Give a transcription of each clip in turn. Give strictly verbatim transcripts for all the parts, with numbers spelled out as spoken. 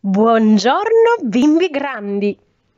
Buongiorno bimbi grandi!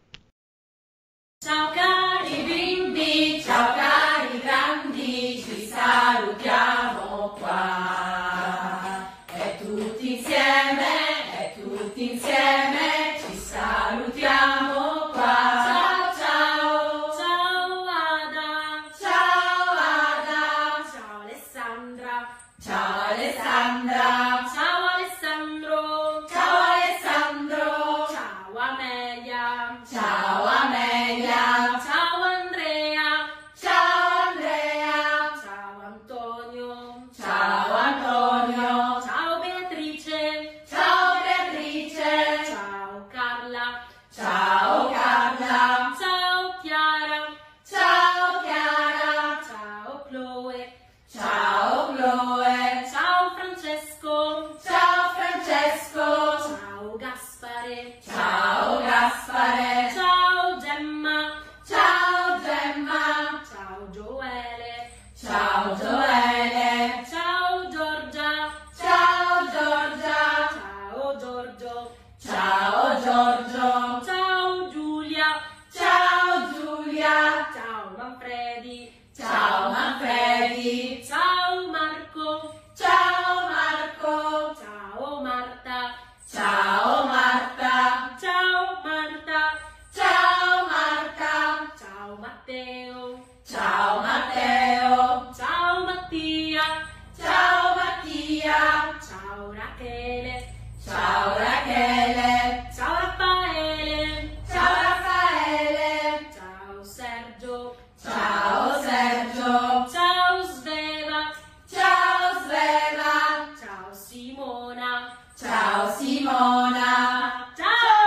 Ciao cari bimbi, ciao cari grandi, ci salutiamo qua. E tutti insieme, e tutti insieme, ci salutiamo qua. Ciao ciao, ciao Ada, ciao Ada, ciao Alessandra, ciao Alessandra, ciao Alessandro, ciao Alessandro, ciao Amelia, ciao Amelia, ciao Andrea, ciao Andrea, ciao Antonio, ciao Antonio, ciao Beatrice, ciao Beatrice, ciao Carla, ciao Carla, ciao Chiara, ciao Chiara, ciao Chloe, ciao Chloe, ciao Francesco, ciao Francesco, ciao Gaspare, ciao Gaspare, ciao Gemma, ciao Gemma, ciao Gioele, ciao Gioele, ciao Giorgia, ciao Giorgia, ciao Giorgio, ciao Giorgio, ciao Giulia, ciao Giulia, ciao Manfredi, ciao Manfredi, ciao Marco, ciao Marco, ciao Marta, ciao Marta, ciao Marta, ciao Marta, ciao Matteo, ciao Matteo, ciao Mattia, ciao Mattia, ciao Rachele, ciao Rachele, ciao Raffaele, ciao Raffaele, ciao Sergio, ciao Sergio, ciao Sveva, ciao Sveva, ciao Simona, ciao Simona, ciao!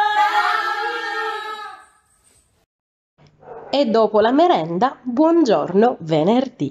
E dopo la merenda, buongiorno venerdì!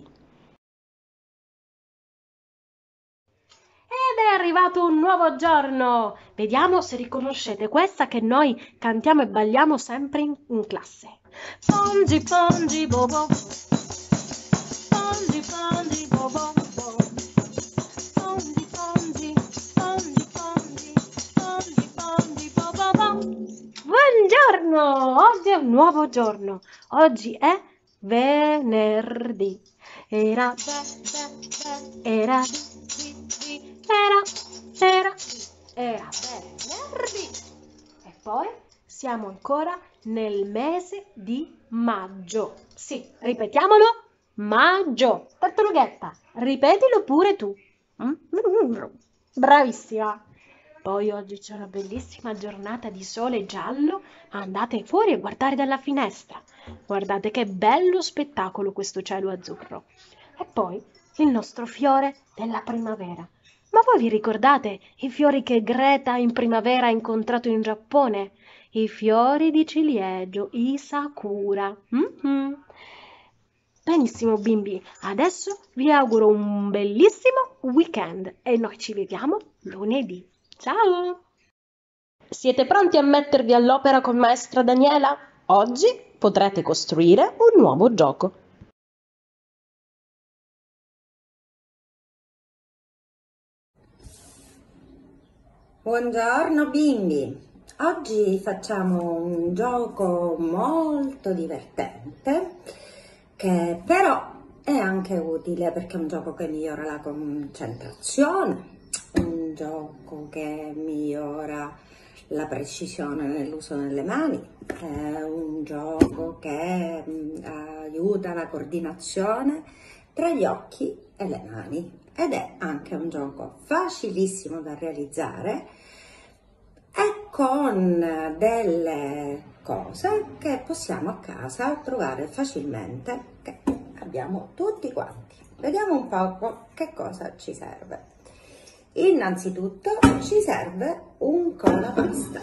Ed è arrivato un nuovo giorno! Vediamo se riconoscete questa che noi cantiamo e balliamo sempre in, in classe. Pongi, pongi, bobo. Pongi, pongi, bobo. Pongi, pongi, pongi, pongi, pongi, pongi, bobo. Buongiorno! Oggi è un nuovo giorno. Oggi è venerdì. Era, be, be, be, era, di, di, era, era, era venerdì. E poi siamo ancora nel mese di maggio. Sì, ripetiamolo. Maggio. Tartarughetta, ripetilo pure tu. Bravissima. Poi oggi c'è una bellissima giornata di sole giallo. Andate fuori a guardare dalla finestra. Guardate che bello spettacolo questo cielo azzurro. E poi il nostro fiore della primavera. Ma voi vi ricordate i fiori che Greta in primavera ha incontrato in Giappone? I fiori di ciliegio, i sakura. Mm-hmm. Benissimo bimbi, adesso vi auguro un bellissimo weekend e noi ci vediamo lunedì. Ciao! Siete pronti a mettervi all'opera con maestra Daniela? Oggi potrete costruire un nuovo gioco. Buongiorno bimbi, oggi facciamo un gioco molto divertente che però è anche utile perché è un gioco che migliora la concentrazione, un gioco che migliora la precisione nell'uso delle mani, è un gioco che aiuta la coordinazione tra gli occhi e le mani ed è anche un gioco facilissimo da realizzare e con delle cose che possiamo a casa trovare facilmente, che abbiamo tutti quanti. Vediamo un po' che cosa ci serve. Innanzitutto ci serve un colapasta,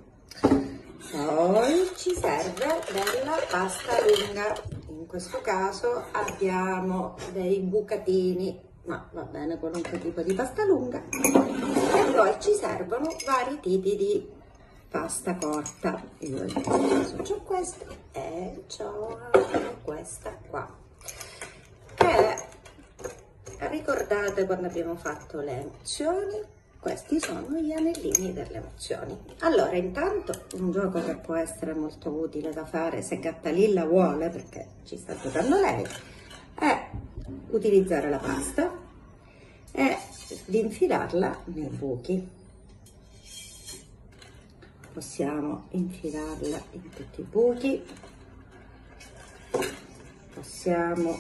poi ci serve della pasta lunga, in questo caso abbiamo dei bucatini, ma va bene qualunque tipo di pasta lunga, e poi ci servono vari tipi di pasta corta. Io in questo caso ho questa e ho questa qua, che ricordate quando abbiamo fatto le emozioni? questi sono gli anellini delle emozioni. Allora, intanto un gioco che può essere molto utile da fare se Gattalilla vuole, perché ci sta giocando lei, è utilizzare la pasta e di infilarla nei buchi. Possiamo infilarla in tutti i buchi, possiamo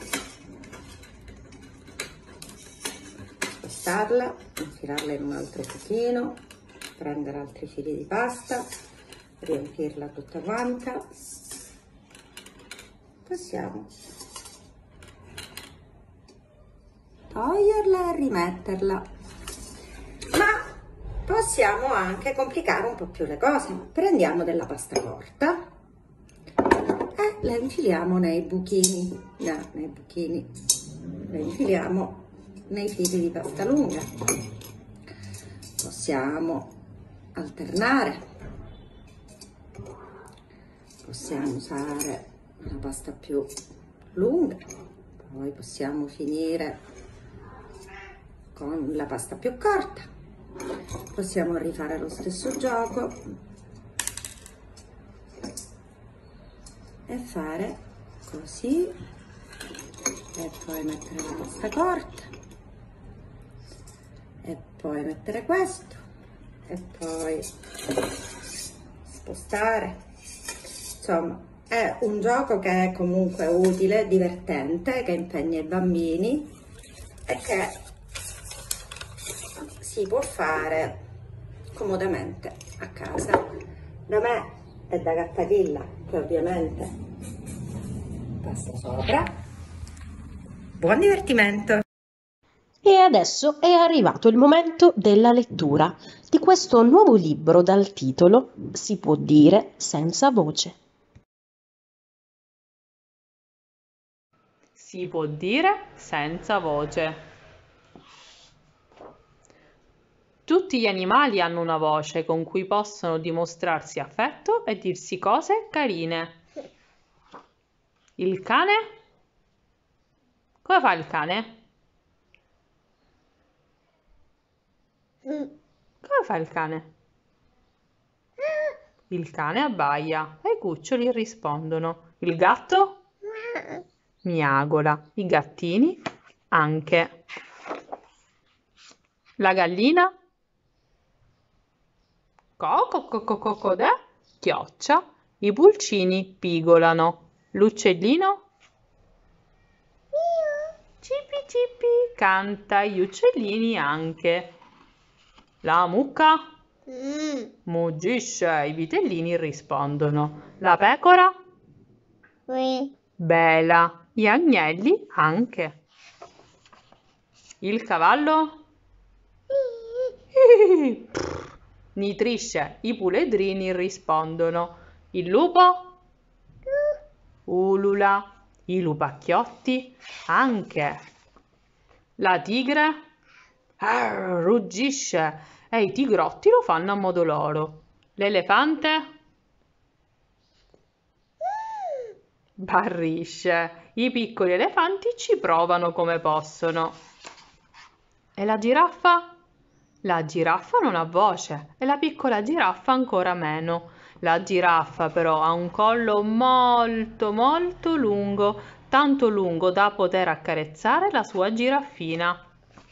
spostarla, infilarla in un altro buchino, prendere altri fili di pasta, riempirla tutta quanta. Possiamo toglierla e rimetterla, ma possiamo anche complicare un po' più le cose. Prendiamo della pasta corta e la infiliamo nei buchini, no, nei buchini, la infiliamo nei fili di pasta lunga. Possiamo alternare, possiamo usare una pasta più lunga, poi possiamo finire con la pasta più corta. Possiamo rifare lo stesso gioco e fare così, e poi mettere la pasta corta e poi mettere questo e poi spostare. Insomma, è un gioco che è comunque utile, divertente, che impegna i bambini e che si può fare comodamente a casa, da me e da Gattalilla, che ovviamente passa sopra. Buon divertimento! E adesso è arrivato il momento della lettura di questo nuovo libro dal titolo Si può dire senza voce. Si può dire senza voce. Tutti gli animali hanno una voce con cui possono dimostrarsi affetto e dirsi cose carine. Il cane? Come fa il cane? Come fa il cane? Il cane abbaia e i cuccioli rispondono. Il gatto? Miagola. I gattini? Anche. La gallina? Co-co-co-co-co-codè? Chioccia. I pulcini pigolano. L'uccellino? Cipi cipi, canta, gli uccellini anche. La mucca? Muggisce, i vitellini rispondono. La pecora? Bela, gli agnelli anche. Il cavallo? Nitrisce, i puledrini rispondono. Il lupo? Ulula, i lupacchiotti anche. La tigre? Arr, ruggisce e i tigrotti lo fanno a modo loro. L'elefante? Barrisce, i piccoli elefanti ci provano come possono. E la giraffa? La giraffa non ha voce e la piccola giraffa ancora meno. La giraffa però ha un collo molto molto lungo, tanto lungo da poter accarezzare la sua giraffina.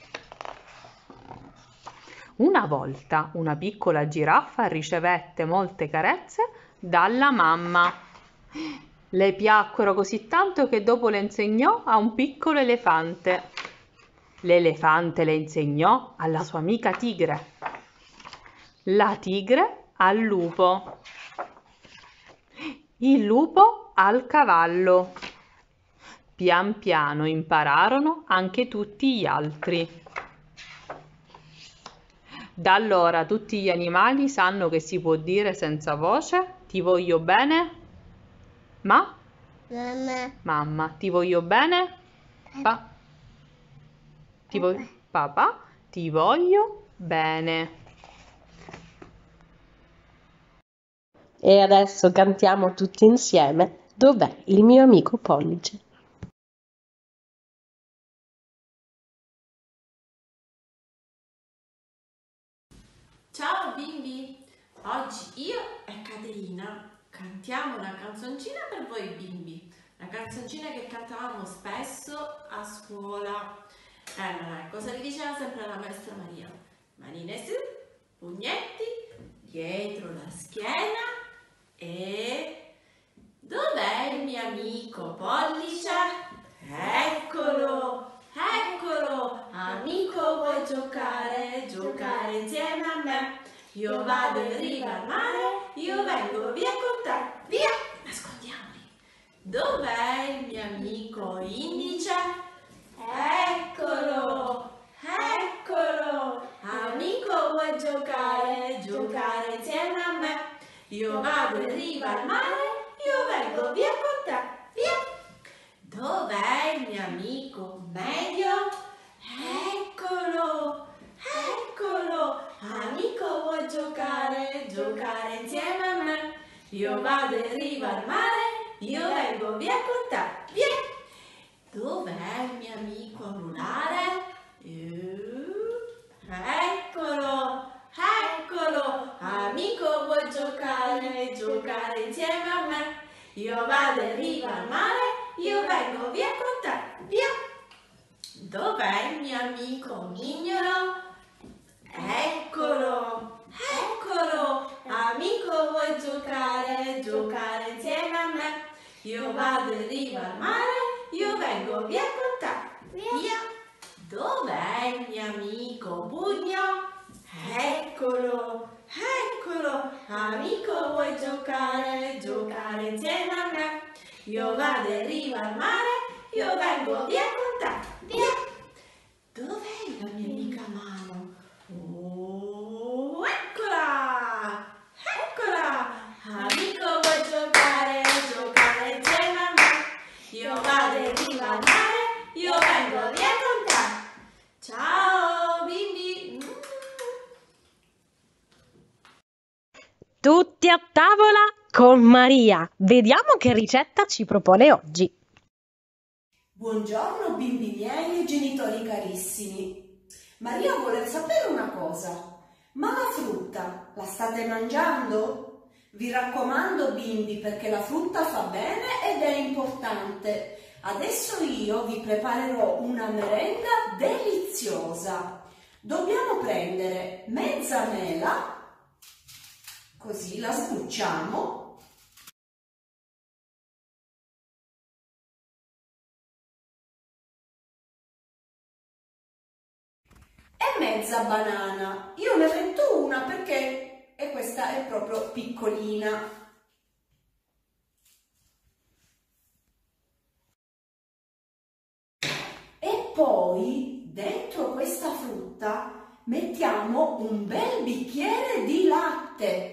Una volta una piccola giraffa ricevette molte carezze dalla mamma. Le piacquero così tanto che dopo le insegnò a un piccolo elefante. L'elefante le insegnò alla sua amica tigre. La tigre al lupo. Il lupo al cavallo. Pian piano impararono anche tutti gli altri. Da allora tutti gli animali sanno che si può dire senza voce: ti voglio bene? Ma? Mamma. Mamma, ti voglio bene? Pa? Ti voglio... Papà, ti voglio bene. E adesso cantiamo tutti insieme Dov'è il mio amico Pollice? bimbi, oggi io e Caterina cantiamo una canzoncina per voi bimbi, una canzoncina che cantavamo spesso a scuola. Eh, cosa vi diceva sempre la maestra Maria? Manine su, pugnetti, dietro la schiena e... Dov'è il mio amico pollice? Eccolo, eccolo, amico vuoi giocare, giocare insieme a me? Io vado in riva al mare, io vengo via con te, via, nascondiamoli. Dov'è il mio amico indice? Eccolo, eccolo, amico vuoi giocare, giocare insieme a me? Io vado in riva al mare, io vengo via con te, via. Dov'è il mio amico medio? Eccolo, eccolo, amico vuoi giocare, giocare insieme a me? Io vado in riva al mare, io vengo via con te, via. Dov'è il mio amico anulare? Eccolo, eccolo, amico vuoi giocare, giocare insieme a me? Io vado in riva al mare, io vengo via con te, via. Dov'è il mio amico mignolo? Eccolo, eccolo, amico vuoi giocare, giocare insieme a me? Io vado in riva al mare, io vengo via con te, via. Dov'è il mio amico bugno? Eccolo, eccolo, amico vuoi giocare, giocare insieme a me? Io vado in riva al mare, io vengo via con te, via. Dov'è la mia amica mano? Oh, eccola, eccola, amico vuoi giocare, giocare insieme a me? Io vado in riva al mare, io vengo via con te. Ciao bimbi! Tutti a tavola con Maria. Vediamo che ricetta ci propone oggi. Buongiorno bimbi miei e genitori carissimi. Maria vuole sapere una cosa. Ma la frutta la state mangiando? Vi raccomando bimbi, perché la frutta fa bene ed è importante. Adesso io vi preparerò una merenda deliziosa. Dobbiamo prendere mezza mela, così la sbucciamo, e mezza banana. Io ne metto una perché e questa è proprio piccolina. E poi dentro questa frutta mettiamo un bel bicchiere di latte.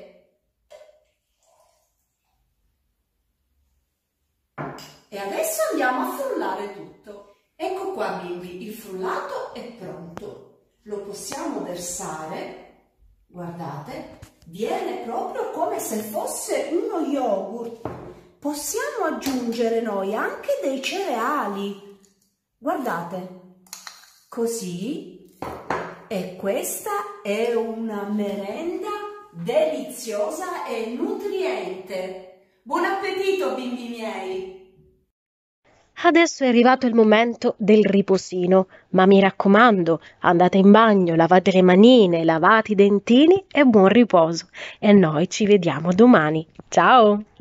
E adesso andiamo a frullare tutto. Ecco qua bimbi, il frullato è pronto. Lo possiamo versare, guardate, viene proprio come se fosse uno yogurt. Possiamo aggiungere noi anche dei cereali, guardate, così, e questa è una merenda deliziosa e nutriente. Buon appetito bimbi miei! Adesso è arrivato il momento del riposino, ma mi raccomando, andate in bagno, lavate le manine, lavate i dentini e buon riposo. E noi ci vediamo domani. Ciao!